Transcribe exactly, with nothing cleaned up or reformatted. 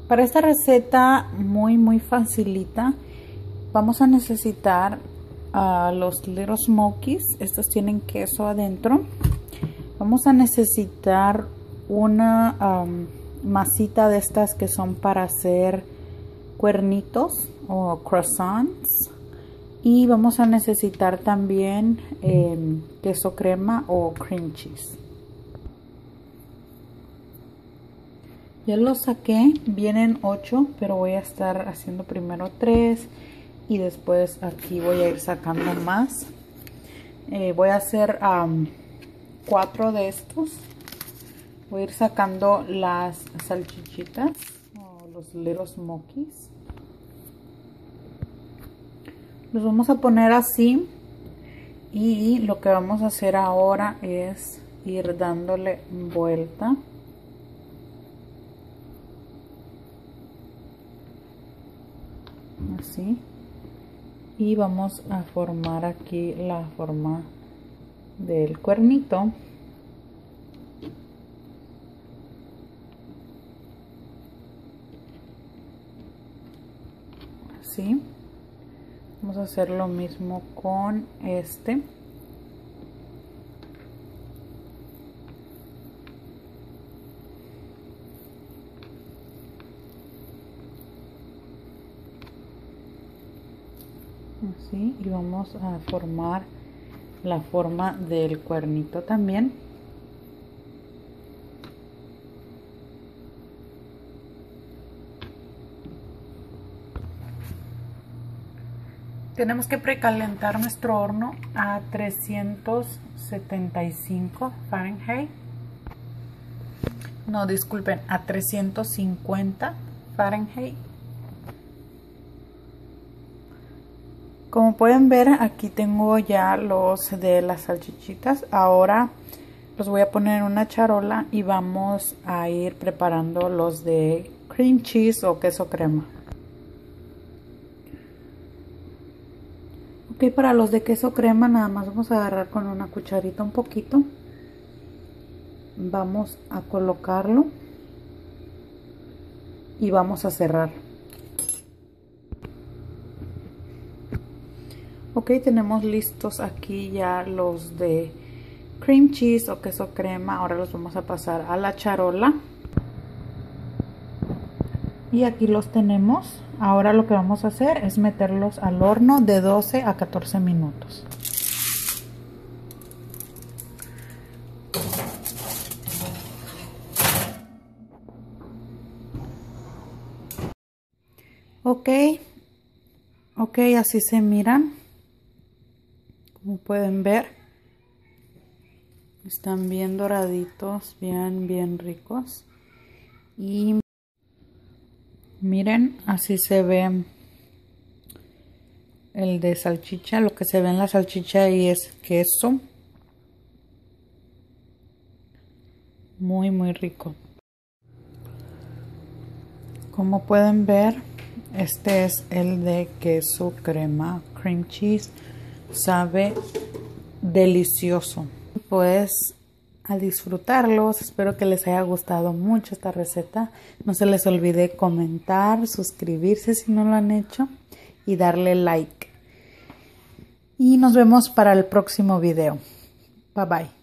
Para esta receta muy muy facilita, vamos a necesitar uh, los Little Smokies. Estos tienen queso adentro. Vamos a necesitar una um, masita de estas que son para hacer cuernitos o croissants. Y vamos a necesitar también eh, queso crema o cream cheese. Ya los saqué, vienen ocho, pero voy a estar haciendo primero tres y después aquí voy a ir sacando más. Eh, voy a hacer um, cuatro de estos. Voy a ir sacando las salchichitas o los Little Smokies. Los vamos a poner así y lo que vamos a hacer ahora es ir dándole vuelta. Así, y vamos a formar aquí la forma del cuernito. Así, vamos a hacer lo mismo con este. Así, y vamos a formar la forma del cuernito también. Tenemos que precalentar nuestro horno a trescientos setenta y cinco Fahrenheit. No, disculpen, a trescientos cincuenta Fahrenheit. Como pueden ver, aquí tengo ya los de las salchichitas. Ahora los voy a poner en una charola y vamos a ir preparando los de cream cheese o queso crema. Ok, para los de queso crema nada más vamos a agarrar con una cucharita un poquito. Vamos a colocarlo y vamos a cerrar. Ok, tenemos listos aquí ya los de cream cheese o queso crema. Ahora los vamos a pasar a la charola. Y aquí los tenemos. Ahora lo que vamos a hacer es meterlos al horno de doce a catorce minutos. Ok, ok, así se miran. Como pueden ver, están bien doraditos, bien, bien ricos. Y miren, así se ve el de salchicha. Lo que se ve en la salchicha ahí es queso. Muy, muy rico. Como pueden ver, este es el de queso crema, cream cheese. Sabe delicioso. Pues a disfrutarlos. Espero que les haya gustado mucho esta receta. No se les olvide comentar, suscribirse si no lo han hecho y darle like. Y nos vemos para el próximo video. Bye bye.